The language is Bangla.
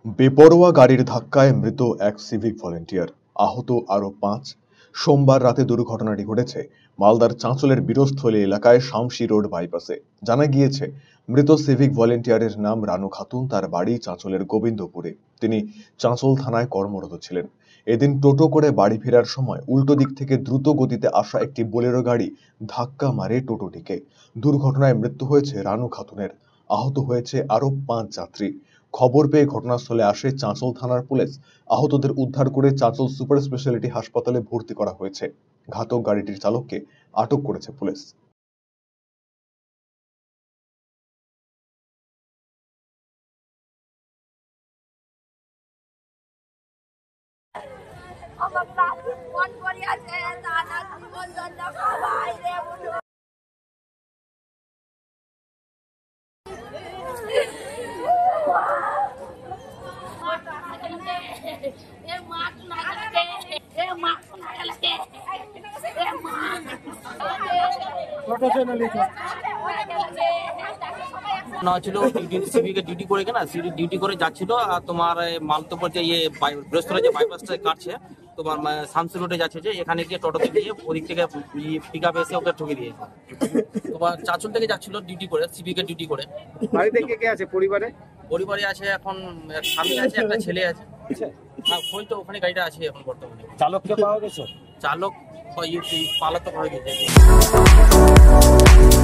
বেপরোয়া গাড়ির ধাক্কায় মৃত এক সিভিক ভলেন্টিয়ার, আহত আরও ৫। সোমবার রাতে দুর্ঘটনাটি ঘটেছে মালদার চাঁচলের বীরস্থলী এলাকায় শামসি রোড বাইপাসে। জানা গিয়েছে, মৃত সিভিক ভলেন্টিয়ারের নাম রানু খাতুন। তার বাড়ি চাঁচলের গোবিন্দপুরে। তিনি চাঁচল থানায় কর্মরত ছিলেন। এদিন টোটো করে বাড়ি ফেরার সময় উল্টো দিক থেকে দ্রুত গতিতে আসা একটি বোলেরো গাড়ি ধাক্কা মারে টোটোটিকে। দুর্ঘটনায় মৃত্যু হয়েছে রানু খাতুনের। আহত হয়েছে আরও ৫ যাত্রী। খবর পেয়ে ঘটনাস্থলে আসে চাঁচল থানার পুলিশ। আহতদের উদ্ধার করে চাঁচল সুপার স্পেশালিটি হাসপাতালে ভর্তি করা হয়েছে। ঘাতক গাড়িটির চালককে আটক করেছে পুলিশ। ছিল সিভিকে ডিউটি করে কিনা ডিউটি করে যাচ্ছিল, আর তোমার মালতপুর যে বৃহস্পতি যে বাইপাসটা কাটছে, তোমার শামসি রোডে যাচ্ছে, যে এখানে গিয়ে টোটোতে গিয়ে ওদিক থেকে পিক আপ এসে ওকে ঠকে দিয়েছে। তোমার চাঁচল থেকে যাচ্ছিল ডিউটি করে, সিভিকে ডিউটি করে। বাড়িতে কে কে আছে? পরিবারে আছে এখন স্বামী আছে, একটা ছেলে আছে। হ্যাঁ, ওই তো ওখানে গাড়িটা আছে এখন বর্তমানে। চালককে পাওয়া গেছে? চালক পালাতক হয়ে গেছে।